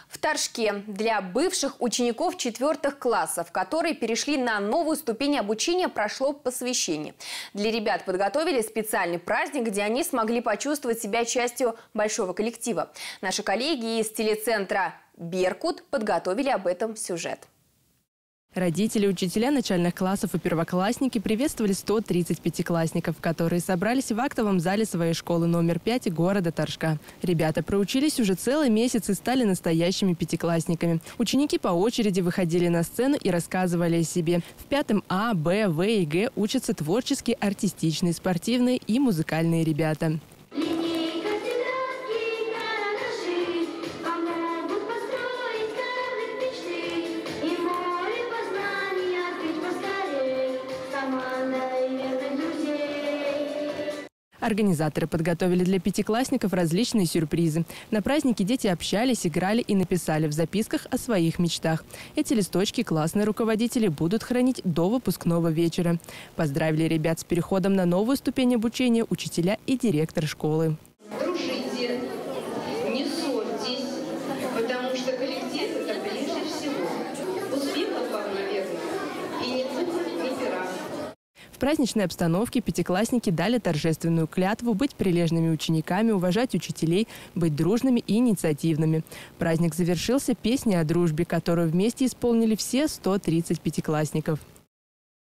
В Торжке для бывших учеников 4 классов, которые перешли на новую ступень обучения, прошло посвящение. Для ребят подготовили специальный праздник, где они смогли почувствовать себя частью большого коллектива. Наши коллеги из телецентра «Беркут» подготовили об этом сюжет. Родители, учителя начальных классов и первоклассники приветствовали 130 пятиклассников, которые собрались в актовом зале своей школы номер 5 города Торжка. Ребята проучились уже целый месяц и стали настоящими пятиклассниками. Ученики по очереди выходили на сцену и рассказывали о себе. В 5 А, Б, В и Г учатся творческие, артистичные, спортивные и музыкальные ребята. Организаторы подготовили для пятиклассников различные сюрпризы. На празднике дети общались, играли и написали в записках о своих мечтах. Эти листочки классные руководители будут хранить до выпускного вечера. Поздравили ребят с переходом на новую ступень обучения учителя и директор школы. Дружите, не ссорьтесь, потому что коллектив – это прежде всего. Успехов вам, наверное, и ни пуха, ни пера. В праздничной обстановке пятиклассники дали торжественную клятву быть прилежными учениками, уважать учителей, быть дружными и инициативными. Праздник завершился песней о дружбе, которую вместе исполнили все 130 пятиклассников.